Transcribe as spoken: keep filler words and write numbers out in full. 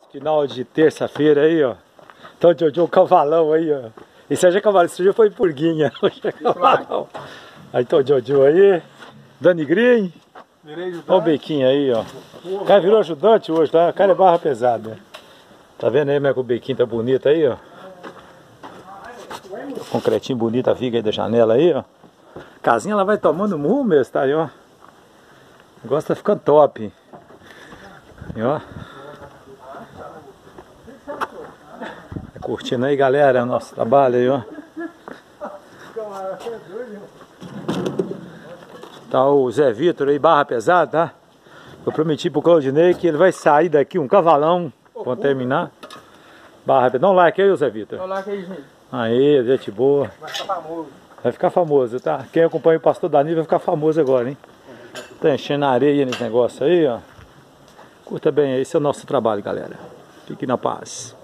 Final de terça-feira aí, ó. Então o Jojo cavalão aí, ó. Esse aí já é cavalo, esse já foi purguinha. Hoje é cavalão. Aí tá o Jojo aí. Dani Green. Olha o Bequinho aí, ó. O cara virou ajudante hoje, tá? O cara é barra pesada. Tá vendo aí como é que o Bequinho tá bonito aí, ó. Concretinho bonito, a viga aí da janela aí, ó. Casinha ela vai tomando rumo mesmo, tá aí, ó. O negócio tá ficando top. Aí, ó. Tá curtindo aí, galera, o nosso trabalho aí, ó. Tá o Zé Vitor aí, barra pesada, tá? Eu prometi pro Claudinei que ele vai sair daqui um cavalão quando terminar. Barra pesada. Dá um like aí, Zé Vitor. Dá um like aí, gente. Aí, gente boa. Vai ficar famoso. Vai ficar famoso, tá? Quem acompanha o pastor Danilo vai ficar famoso agora, hein? Tá enchendo areia nesse negócio aí, ó. Curta bem, esse é o nosso trabalho, galera. Fique na paz.